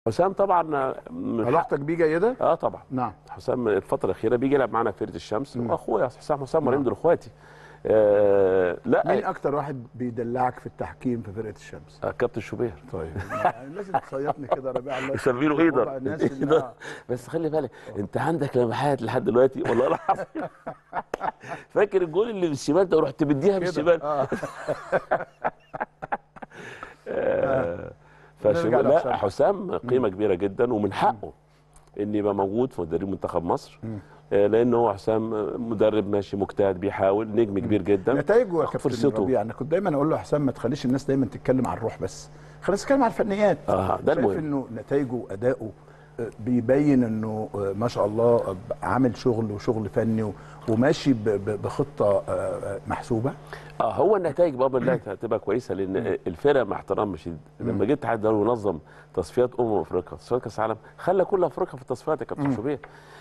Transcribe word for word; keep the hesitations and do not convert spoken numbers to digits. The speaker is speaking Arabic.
حسام طبعا علاقتك بيه جيده؟ اه طبعا. نعم. حسام الفتره الاخيره بيجي يلعب معانا في فرقه الشمس، واخويا حسام حسام مريم نعم. دول اخواتي. آه لا مين اكتر واحد بيدلعك في التحكيم في فرقه الشمس؟ آه كابتن شوبير. طيب لازم تصيطني كده يا ربيع الله مسمينه ايدر. الناس اللي آه. بس خلي بالك انت عندك لمحات لحد دلوقتي والله العظيم. فاكر الجول اللي بالشمال ده ورحت مديها بالشمال. آه. آه فشو لا حسام. حسام قيمه كبيره جدا، ومن حقه ان يبقى موجود في مدرب منتخب مصر. لان هو حسام مدرب ماشي مجتهد بيحاول، نجم كبير جدا. نتائجه يا كابتن ربيع، انا كنت دايما اقول له حسام ما تخليش الناس دايما تتكلم عن الروح بس، خلينا نتكلم عن الفنيات. اه ده المهم. شايف انه نتائجه واداؤه بيبين انه ما شاء الله عامل شغل وشغل فني وماشي بخطه محسوبه. اه هو النتائج بقى بالله هتبقى كويسه، لان الفرقه مع احترام شديد لما جه الاتحاد الدولي ونظم تصفيات امم افريقيا، تصفيات كاس العالم، خلى كل افريقيا في التصفيات يا كابتن شوبير.